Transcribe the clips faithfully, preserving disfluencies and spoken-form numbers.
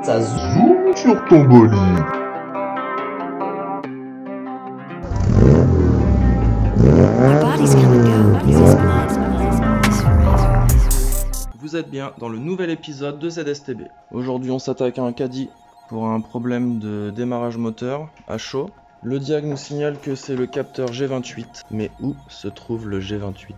Ça zoome sur ton bolide. Vous êtes bien dans le nouvel épisode de Z S T B. Aujourd'hui on s'attaque à un caddie pour un problème de démarrage moteur à chaud. Le diag nous signale que c'est le capteur G vingt-huit, mais où se trouve le G vingt-huit?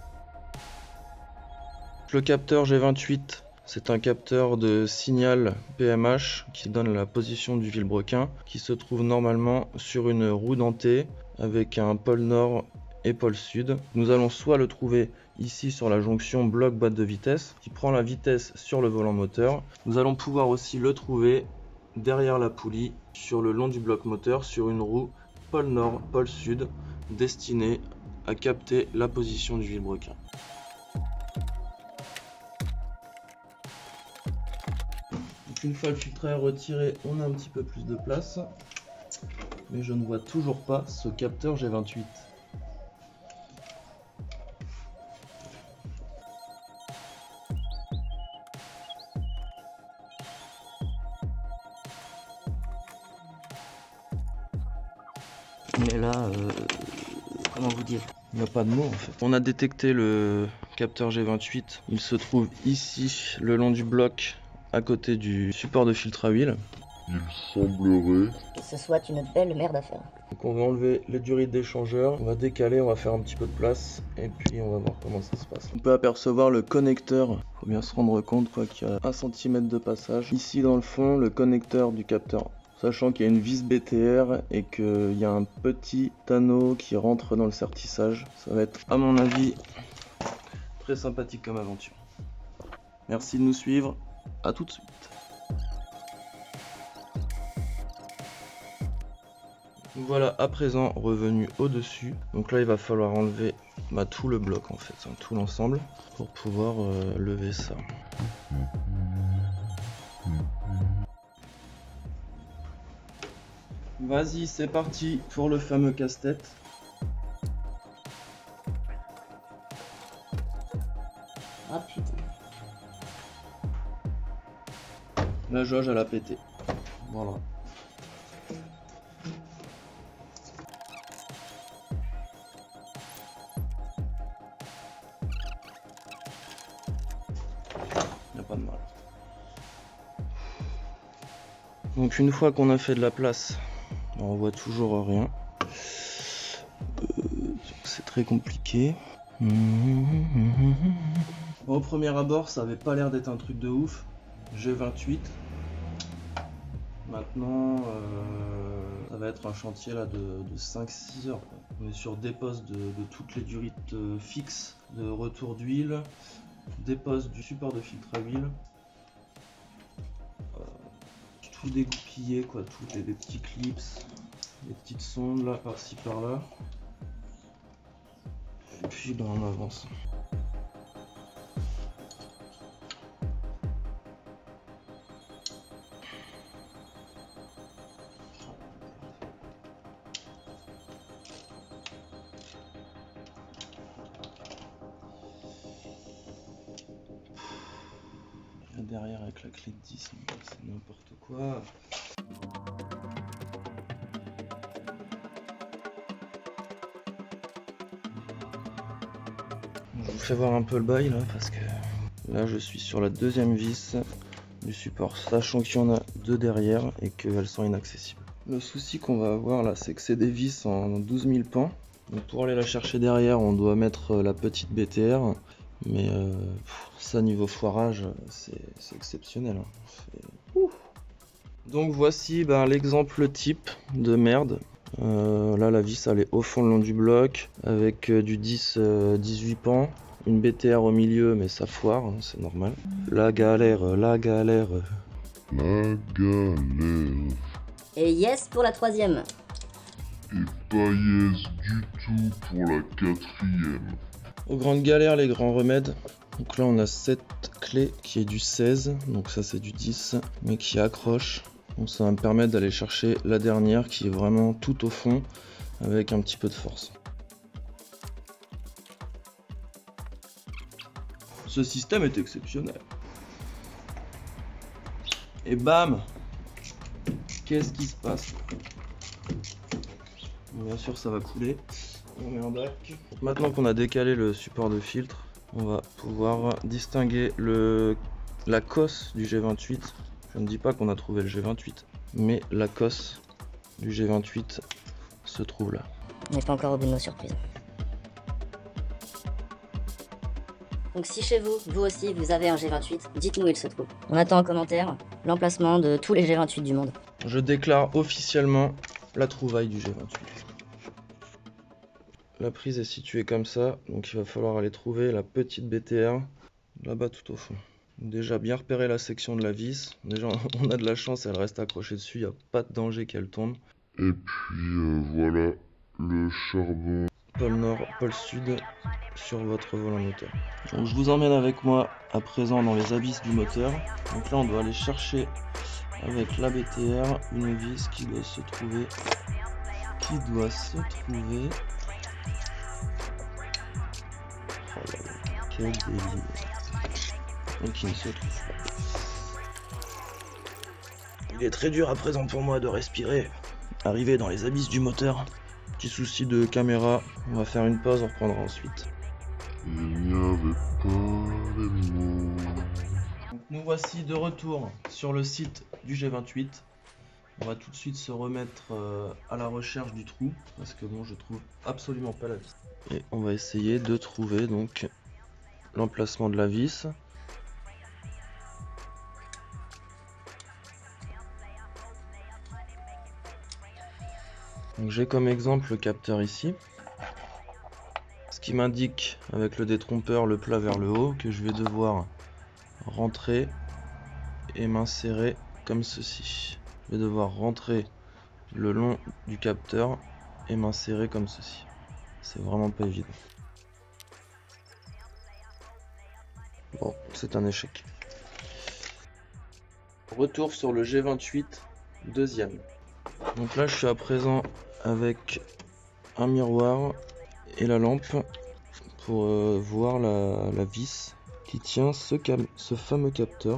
Le capteur G vingt-huit, c'est un capteur de signal P M H qui donne la position du vilebrequin, qui se trouve normalement sur une roue dentée avec un pôle nord et pôle sud. Nous allons soit le trouver ici sur la jonction bloc boîte de vitesse qui prend la vitesse sur le volant moteur. Nous allons pouvoir aussi le trouver derrière la poulie sur le long du bloc moteur sur une roue pôle nord pôle sud destinée à capter la position du vilebrequin. Donc une fois le filtre retiré, on a un petit peu plus de place, mais je ne vois toujours pas ce capteur G vingt-huit. Mais là, euh, comment vous dire? Il n'y a pas de mots en fait. On a détecté le capteur G vingt-huit. Il se trouve ici, le long du bloc, à côté du support de filtre à huile. Il semblerait que ce soit une belle merde à faire. Donc on va enlever les durites d'échangeur, on va décaler, on va faire un petit peu de place et puis on va voir comment ça se passe. On peut apercevoir le connecteur, faut bien se rendre compte qu'il y a un centimètre de passage. Ici dans le fond, le connecteur du capteur. Sachant qu'il y a une vis B T R et qu'il y a un petit anneau qui rentre dans le sertissage. Ça va être, à mon avis, très sympathique comme aventure. Merci de nous suivre, à tout de suite. Voilà, à présent revenu au-dessus. Donc là, il va falloir enlever bah, tout le bloc en fait, hein, tout l'ensemble, pour pouvoir euh, lever ça. Vas-y, c'est parti pour le fameux casse-tête. Ah putain. La jauge, elle a pété. Voilà. Il n'y a pas de mal. Donc une fois qu'on a fait de la place, on voit toujours rien. Euh, c'est très compliqué. Bon, au premier abord, ça avait pas l'air d'être un truc de ouf. G vingt-huit. Maintenant, euh, ça va être un chantier là de, de cinq six heures. Quoi. On est sur des postes de, de toutes les durites euh, fixes, de retour d'huile, des postes du support de filtre à huile. Euh, tout dégoupillé, quoi, tout les, les petits clips, des petites sondes là, par-ci par-là. Et puis ben, on avance. Derrière avec la clé de dix, c'est n'importe quoi. Je vous fais voir un peu le bail là parce que là je suis sur la deuxième vis du support, sachant qu'il y en a deux derrière et qu'elles sont inaccessibles. Le souci qu'on va avoir là, c'est que c'est des vis en douze mille pans. Donc pour aller la chercher derrière, on doit mettre la petite B T R. Mais euh, ça niveau foirage, c'est exceptionnel. Hein. Donc voici ben, l'exemple type de merde. Euh, là la vis elle est au fond le long du bloc avec euh, du dix dix-huit pans. Une B T R au milieu mais ça foire, hein, c'est normal. La galère, la galère. la galère. Et yes pour la troisième. Et pas yes du tout pour la quatrième. Aux grandes galères, les grands remèdes. Donc là on a cette clé qui est du seize, donc ça c'est du dix, mais qui accroche. Donc ça va me permettre d'aller chercher la dernière qui est vraiment tout au fond avec un petit peu de force. Ce système est exceptionnel. Et bam! Qu'est-ce qui se passe? Bien sûr, ça va couler. On met en bac. Maintenant qu'on a décalé le support de filtre, on va pouvoir distinguer le, la cosse du G vingt-huit. Je ne dis pas qu'on a trouvé le G vingt-huit, mais la cosse du G vingt-huit se trouve là. On n'est pas encore au bout de nos surprises. Donc si chez vous, vous aussi, vous avez un G vingt-huit, dites-nous où il se trouve. On attend en commentaire l'emplacement de tous les G vingt-huit du monde. Je déclare officiellement la trouvaille du G vingt-huit. La prise est située comme ça, donc il va falloir aller trouver la petite B T R là-bas tout au fond. Déjà bien repérer la section de la vis. Déjà on a de la chance, elle reste accrochée dessus, il n'y a pas de danger qu'elle tombe. Et puis euh, voilà le charbon. Pôle nord, pôle sud sur votre volant moteur. Donc je vous emmène avec moi à présent dans les abysses du moteur. Donc là on doit aller chercher avec la B T R une vis qui doit se trouver qui doit se trouver oh là là, quel délire. Donc qui ne se trouve pas. Il est très dur à présent pour moi de respirer. Arrivé dans les abysses du moteur. Petit souci de caméra, on va faire une pause, on reprendra ensuite. Il n'y avait pas les mots. Donc nous voici de retour sur le site du G vingt-huit. On va tout de suite se remettre euh, à la recherche du trou parce que bon, je trouve absolument pas la vis. Et on va essayer de trouver donc l'emplacement de la vis. Donc j'ai comme exemple le capteur ici. Ce qui m'indique avec le détrompeur le plat vers le haut que je vais devoir rentrer et m'insérer comme ceci. Je vais devoir rentrer le long du capteur et m'insérer comme ceci. C'est vraiment pas évident. Bon, c'est un échec. Retour sur le G vingt-huit, deuxième. Donc là je suis à présent avec un miroir et la lampe pour euh, voir la, la vis qui tient ce, ce fameux capteur.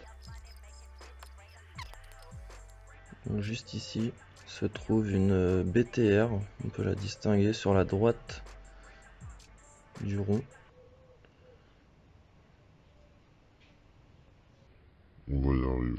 Donc juste ici se trouve une B T R, on peut la distinguer sur la droite du rond. On va y arriver.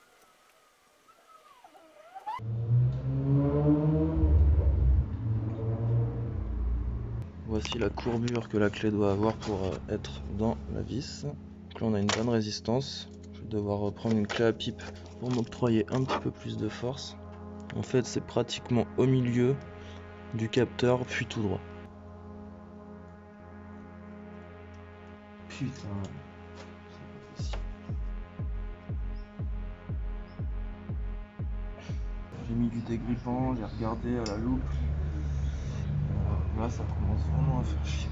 Voici la courbure que la clé doit avoir pour être dans la vis. Donc là on a une bonne résistance. Je vais devoir reprendre une clé à pipe pour m'octroyer un petit peu plus de force. En fait c'est pratiquement au milieu du capteur puis tout droit. Putain, c'est pas possible. J'ai mis du dégrippant, j'ai regardé à la loupe. Là ça commence vraiment à faire chier.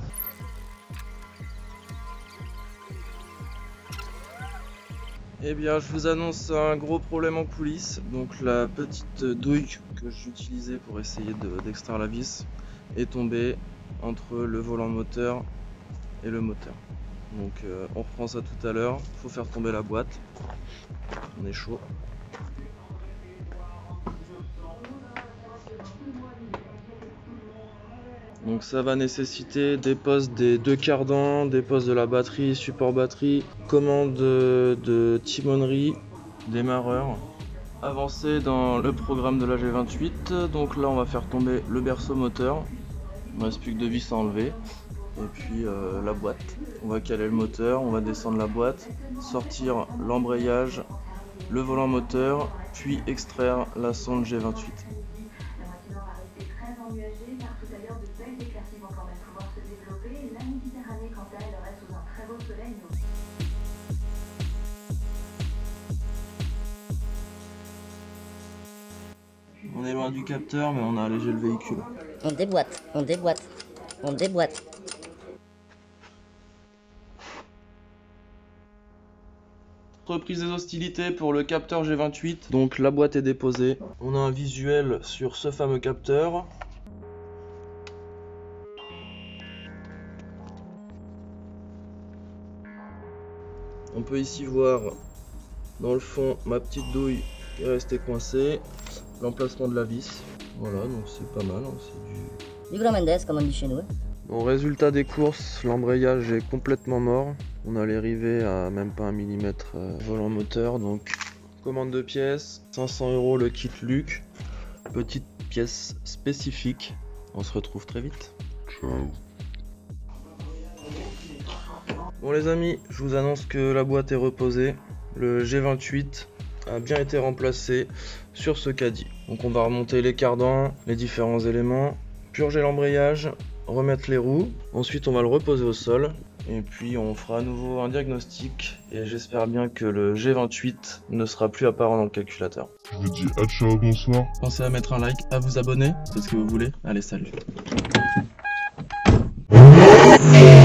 Eh bien je vous annonce un gros problème en coulisses. Donc la petite douille que j'utilisais pour essayer d'extraire la vis est tombée entre le volant moteur et le moteur. Donc euh, on reprend ça tout à l'heure. Il faut faire tomber la boîte. On est chaud. Donc ça va nécessiter des postes des deux cardans, des postes de la batterie, support batterie, commande de, de timonerie, démarreur. Avancer dans le programme de la G vingt-huit, donc là on va faire tomber le berceau moteur. Il ne reste plus que deux vis à enlever. Et puis euh, la boîte. On va caler le moteur, on va descendre la boîte, sortir l'embrayage, le volant moteur, puis extraire la sonde G vingt-huit. On est loin du capteur, mais on a allégé le véhicule. On déboîte, on déboîte, on déboîte. Reprise des hostilités pour le capteur G vingt-huit. Donc la boîte est déposée. On a un visuel sur ce fameux capteur. On peut ici voir Dans le fond, ma petite douille est restée coincée. L'emplacement de la vis. Voilà, donc c'est pas mal. Hein, c'est du... Du Gland Mendes, comme on dit chez nous. Bon, résultat des courses, l'embrayage est complètement mort. On a les rivets à même pas un millimètre euh, volant moteur. Donc, commande de pièces, cinq cents euros le kit Luc. Petite pièce spécifique. On se retrouve très vite. Ciao. Bon les amis, je vous annonce que la boîte est reposée. Le G vingt-huit a bien été remplacé sur ce caddie. Donc on va remonter les cardans, les différents éléments, purger l'embrayage, remettre les roues. Ensuite on va le reposer au sol. Et puis on fera à nouveau un diagnostic. Et j'espère bien que le G vingt-huit ne sera plus apparent dans le calculateur. Je vous dis à ciao, bonsoir. Pensez à mettre un like, à vous abonner, c'est ce que vous voulez. Allez, salut.